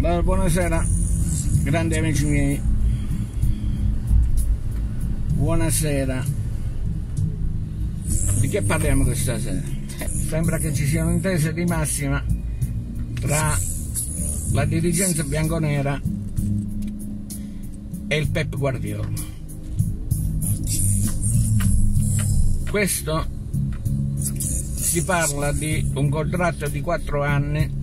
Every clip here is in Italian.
Buonasera, grandi amici miei. Buonasera. Di che parliamo questa sera? Sembra che ci siano intese di massima tra la dirigenza bianconera e il Pep Guardiola. Questo si parla di un contratto di 4 anni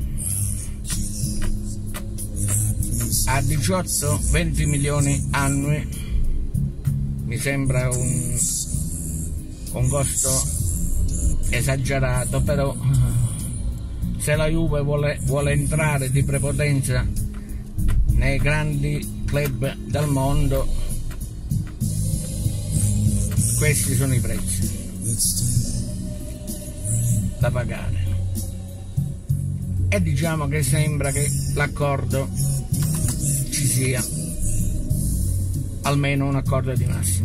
a 18-20 milioni annui. Mi sembra un costo esagerato, però se la Juve vuole entrare di prepotenza nei grandi club del mondo, questi sono i prezzi da pagare. E diciamo che sembra che l'accordo ci sia, almeno un accordo di massimo.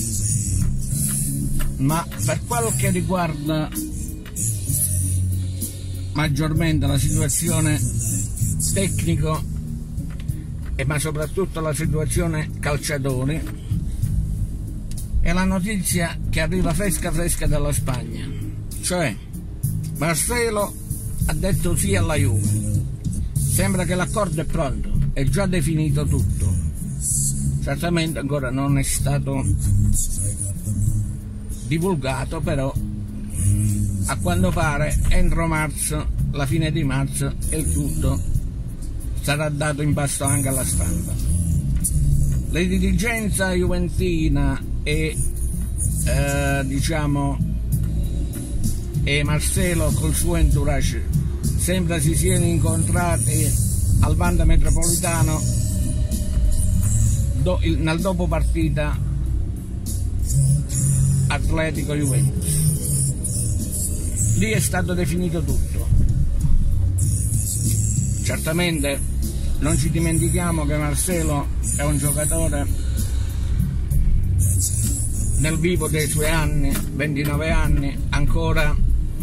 Ma per quel che riguarda maggiormente la situazione tecnico ma soprattutto la situazione calciatori, è la notizia che arriva fresca dalla Spagna, cioè Marcelo ha detto sì alla Juve. Sembra che l'accordo è pronto, è già definito tutto. Certamente ancora non è stato divulgato, però a quanto pare entro marzo, la fine di marzo, il tutto sarà dato in pasto anche alla stampa. La dirigenza juventina e Marcelo col suo entourage sembra si siano incontrati al Wanda Metropolitano nel dopo partita Atletico Juventus. Lì è stato definito tutto. Certamente non ci dimentichiamo che Marcelo è un giocatore nel vivo dei suoi anni, 29 anni, ancora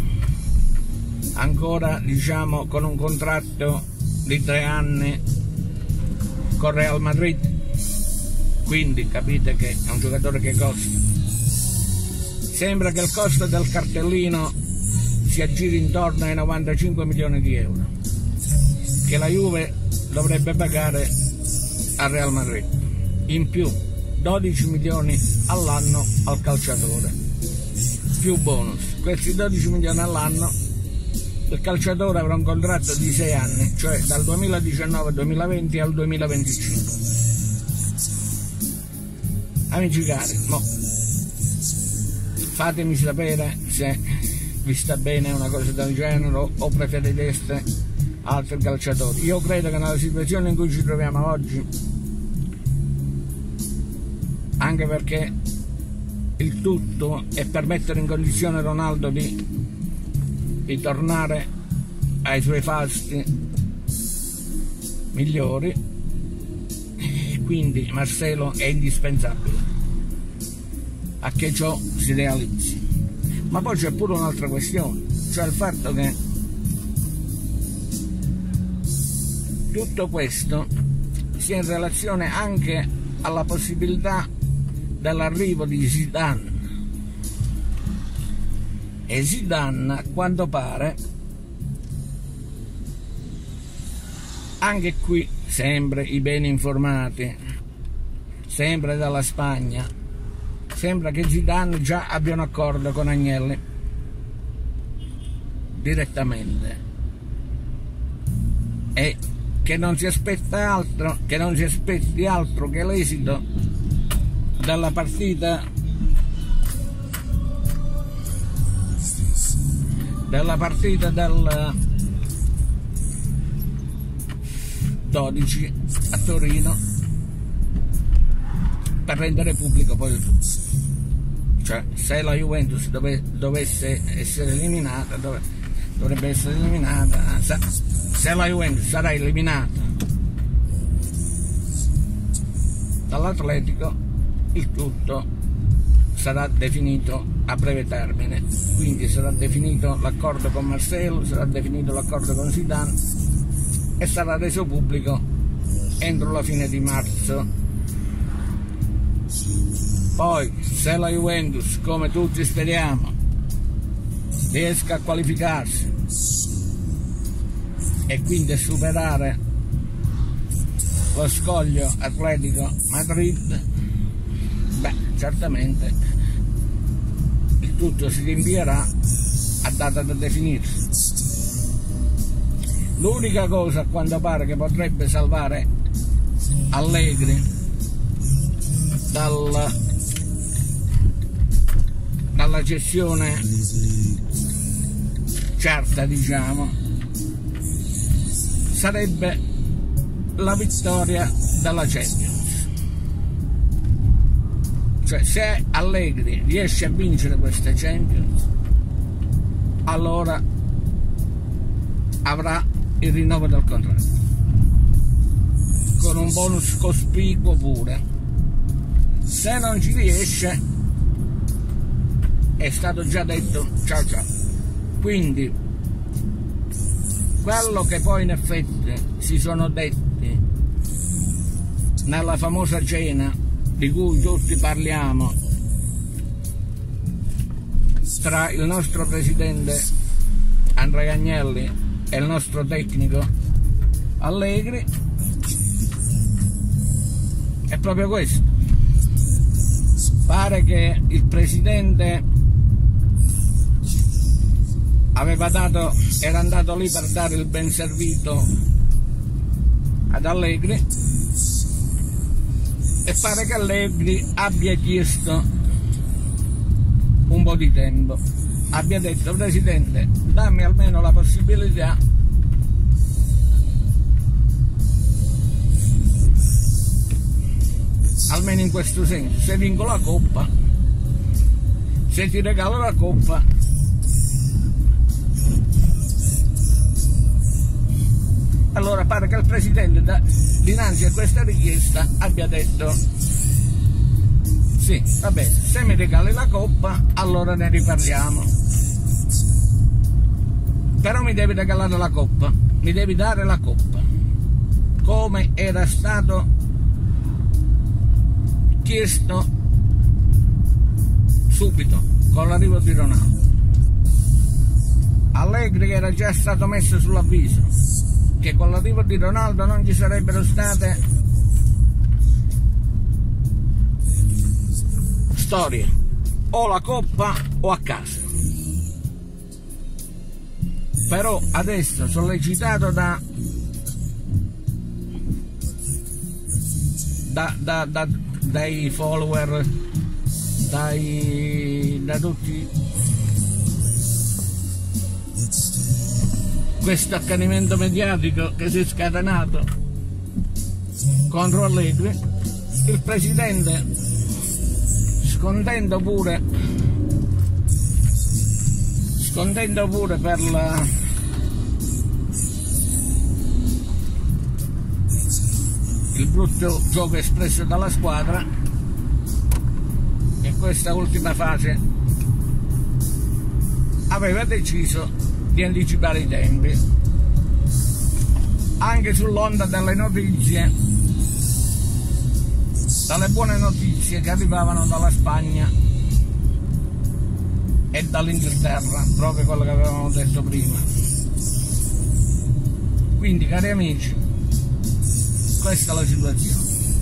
diciamo con un contratto di 3 anni con Real Madrid, quindi capite che è un giocatore che costa. Sembra che il costo del cartellino si aggiri intorno ai 95 milioni di euro che la Juve dovrebbe pagare al Real Madrid, in più 12 milioni all'anno al calciatore più bonus. Questi 12 milioni all'anno, il calciatore avrà un contratto di 6 anni, cioè dal 2019-2020 al 2025. Amici cari, fatemi sapere se vi sta bene una cosa del genere o preferireste altri calciatori. Io credo che nella situazione in cui ci troviamo oggi, anche perché il tutto è per mettere in condizione Ronaldo di tornare ai suoi fasti migliori, e quindi Marcelo è indispensabile a che ciò si realizzi. Ma poi c'è pure un'altra questione, cioè il fatto che tutto questo sia in relazione anche alla possibilità dell'arrivo di Zidane. E Zidane, a quanto pare, anche qui, sempre i beni informati, sempre dalla Spagna, sembra che Zidane già abbia un accordo con Agnelli direttamente e che non si aspetti altro che l'esito della partita del 12 a Torino per rendere pubblico poi il tutto. Cioè, se la Juventus dovesse essere eliminata, dovrebbe essere eliminata, se la Juventus sarà eliminata dall'Atletico, il tutto sarà definito a breve termine, quindi sarà definito l'accordo con Marcelo, sarà definito l'accordo con Zidane e sarà reso pubblico entro la fine di marzo. Poi, se la Juventus, come tutti speriamo, riesca a qualificarsi e quindi a superare lo scoglio Atletico Madrid, beh, certamente il tutto si rinvierà a data da definirsi. L'unica cosa a quanto pare che potrebbe salvare Allegri dalla gestione certa, diciamo, sarebbe la vittoria della Champions. Cioè, se Allegri riesce a vincere queste Champions, allora avrà il rinnovo del contratto con un bonus cospicuo pure. Se non ci riesce, è stato già detto ciao ciao. Quindi quello che poi in effetti si sono detti nella famosa cena di cui tutti parliamo tra il nostro presidente Andrea Agnelli e il nostro tecnico Allegri, è proprio questo. Pare che il presidente era andato lì per dare il ben servito ad Allegri, e pare che Allegri abbia chiesto un po' di tempo, abbia detto: presidente, dammi almeno la possibilità almeno in questo senso, se vinco la Coppa, se ti regalo la Coppa, allora pare che il presidente dinanzi a questa richiesta abbia detto: sì, va bene, se mi regali la Coppa allora ne riparliamo, però mi devi regalare la Coppa, mi devi dare la Coppa, come era stato chiesto subito con l'arrivo di Ronaldo. Allegri era già stato messo sull'avviso che con l'arrivo di Ronaldo non ci sarebbero state storie, o la Coppa o a casa. Però adesso, sollecitato dai follower, da tutti, questo accanimento mediatico che si è scatenato contro Allegri, il presidente, scontento pure per il brutto gioco espresso dalla squadra, in questa ultima fase aveva deciso di anticipare i tempi, anche sull'onda delle notizie, dalle buone notizie che arrivavano dalla Spagna e dall'Inghilterra, proprio quello che avevamo detto prima. Quindi, cari amici, questa è la situazione.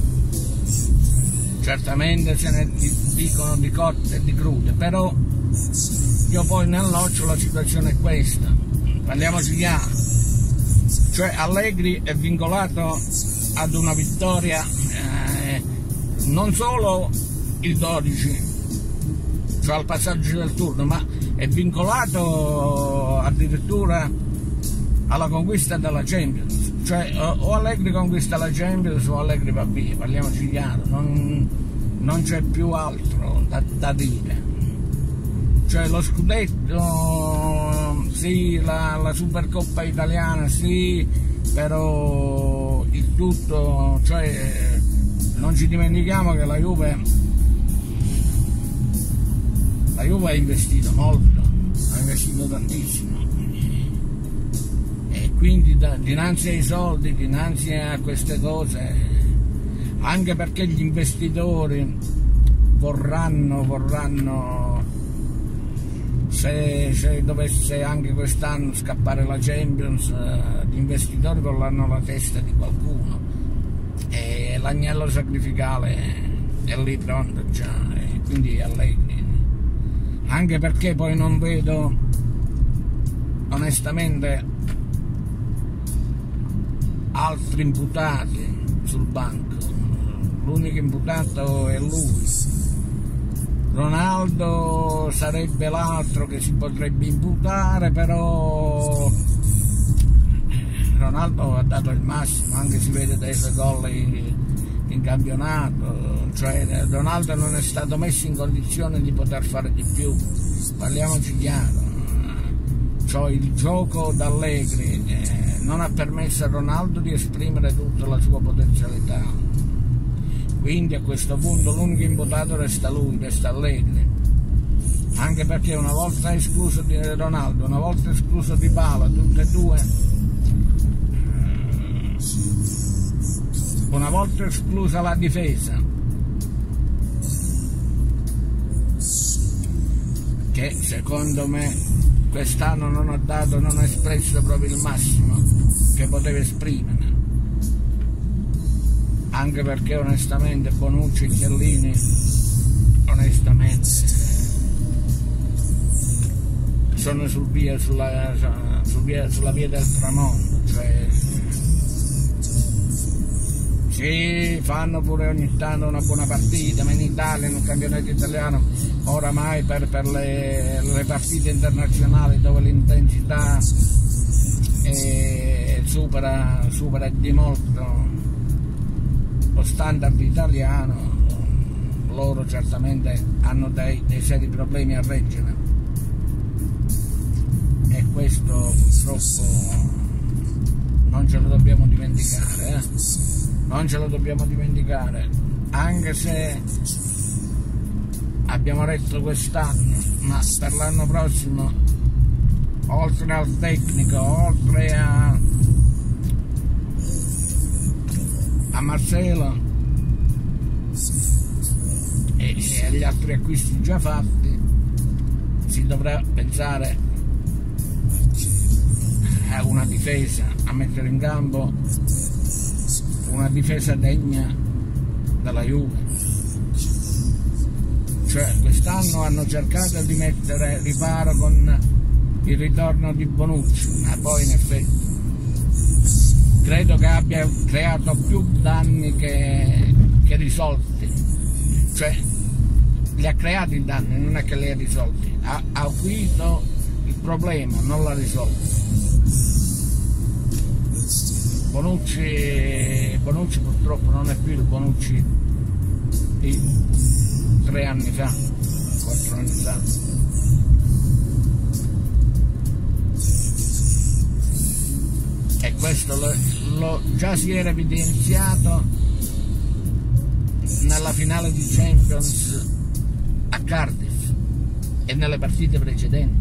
Certamente se ne dicono di cotte e di crude, però io poi nel nocciolo la situazione è questa, parliamoci chiaro, cioè Allegri è vincolato ad una vittoria, non solo il 12, cioè al passaggio del turno, ma è vincolato addirittura alla conquista della Champions. Cioè o Allegri conquista la Champions o Allegri va via, parliamoci chiaro, non c'è più altro da dire. Cioè lo scudetto sì, la Supercoppa italiana sì, però il tutto, cioè non ci dimentichiamo che la Juve ha investito molto, ha investito tantissimo, e Quindi dinanzi ai soldi, dinanzi a queste cose, anche perché gli investitori vorranno, se dovesse anche quest'anno scappare la Champions, gli investitori vorranno la testa di qualcuno e l'agnello sacrificale è lì pronto già, e quindi Allegri. Anche perché poi non vedo onestamente altri imputati sul banco, l'unico imputato è lui. Ronaldo sarebbe l'altro che si potrebbe imputare, però Ronaldo ha dato il massimo, anche si vede dai suoi gol in campionato, cioè Ronaldo non è stato messo in condizione di poter fare di più, parliamoci chiaro. Cioè il gioco d'Allegri non ha permesso a Ronaldo di esprimere tutta la sua potenzialità, quindi a questo punto l'unico imputato resta lui, resta Allegri, anche perché una volta escluso di Ronaldo, una volta escluso Dybala, tutte e due, una volta esclusa la difesa, che secondo me quest'anno non ha espresso proprio il massimo che poteva esprimere, anche perché onestamente Bonucci e Chiellini onestamente sono sulla via del tramonto, cioè sì, fanno pure ogni tanto una buona partita, ma in Italia, nel campionato italiano, oramai per le partite internazionali dove l'intensità supera di molto lo standard italiano, loro certamente hanno dei seri problemi a reggere, e questo purtroppo non ce lo dobbiamo dimenticare, non ce lo dobbiamo dimenticare, anche se abbiamo detto quest'anno, ma per l'anno prossimo, oltre al tecnico, oltre a Marcelo e agli altri acquisti già fatti, si dovrà pensare a una difesa, a mettere in campo una difesa degna della Juve. Cioè quest'anno hanno cercato di mettere riparo con il ritorno di Bonucci, ma poi in effetti credo che abbia creato più danni che risolti, cioè li ha creati i danni, non è che li ha risolti, ha acuito il problema, non l'ha risolto. Bonucci purtroppo non è più il Bonucci di 3 anni fa, 4 anni fa. E questo già si era evidenziato nella finale di Champions a Cardiff e nelle partite precedenti.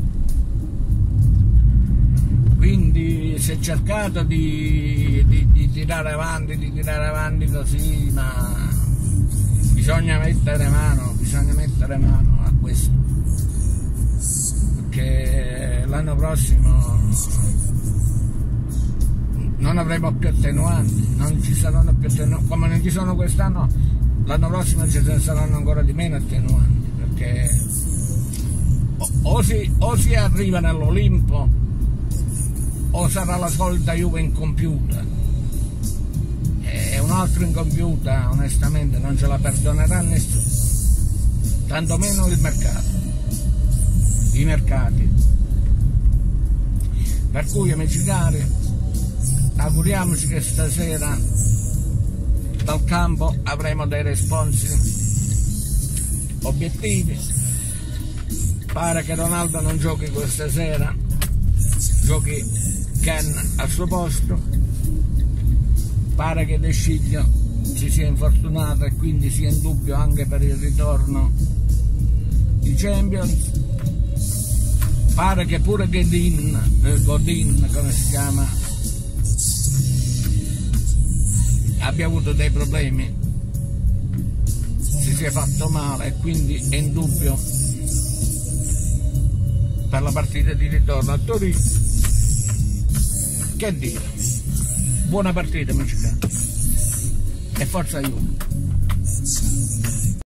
Quindi si è cercato di tirare avanti così, ma bisogna mettere mano a questo, perché l'anno prossimo non avremo più attenuanti, non ci saranno più attenuanti, come non ci sono quest'anno, l'anno prossimo ci saranno ancora di meno attenuanti, perché o si arriva nell'Olimpo o sarà la solita Juve incompiuta, e un altro incompiuta onestamente non ce la perdonerà nessuno, tantomeno i mercati. Per cui, amici cari, auguriamoci che stasera dal campo avremo dei responsi obiettivi. Pare che Ronaldo non giochi questa sera, giochi Ken al suo posto, pare che De Sciglio si sia infortunato e quindi sia in dubbio anche per il ritorno di Champions. Pare che pure Godin, come si chiama, abbia avuto dei problemi, si sia fatto male, e quindi è in dubbio per la partita di ritorno a Torino. Che dire, buona partita amici cari, e forza Juve.